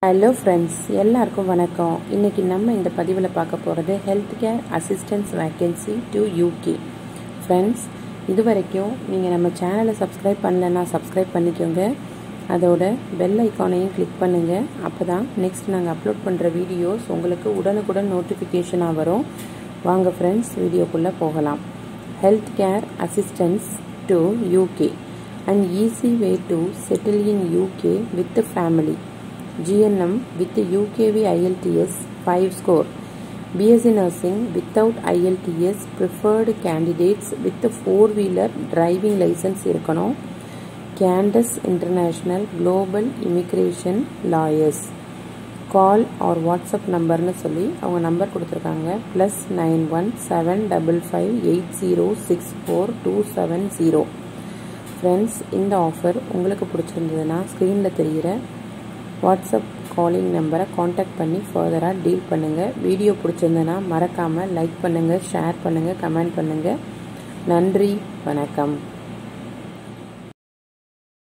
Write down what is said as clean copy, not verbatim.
Hello friends, எல்லாருக்கும் வணக்கம். இன்றைக்கி நம்ம இந்த பதிவில் பார்க்க போகிறது health care assistance vacancy to UK. Friends, இது வரைக்கும் நீங்கள் நம்ம சேனலை சப்ஸ்கிரைப் பண்ணலைன்னா சப்ஸ்கிரைப் பண்ணிக்கோங்க. அதோட பெல் ஐக்கானையும் கிளிக் பண்ணுங்கள். அப்போ தான் நெக்ஸ்ட் நாங்கள் அப்லோட் பண்ணுற வீடியோஸ் உங்களுக்கு உடனுக்குடன் நோட்டிஃபிகேஷனாக வரும். வாங்க ஃப்ரெண்ட்ஸ், வீடியோக்குள்ளே போகலாம். Health care assistance to UK, an easy way to settle in UK with the family. GNM with UKV IELTS 5 score. BSc Nursing without IELTS preferred candidates with a 4-wheeler driving license இருக்கணும். Candace International Global Immigration Lawyers. Call or WhatsApp நம்பர்னு சொல்லி அவங்க number கொடுத்துருக்காங்க. +91 755 8064 friends, இந்த offer உங்களுக்கு பிடிச்சிருந்ததுன்னா ஸ்க்ரீனில் தெரிகிற வாட்ஸ்அப் காலிங் நம்பரை காண்டாக்ட் பண்ணி ஃபர்தராக டீல் பண்ணுங்கள். வீடியோ பிடிச்சிருந்ததுன்னா மறக்காமல் லைக் பண்ணுங்கள், ஷேர் பண்ணுங்கள், கமெண்ட் பண்ணுங்கள். நன்றி, வணக்கம்.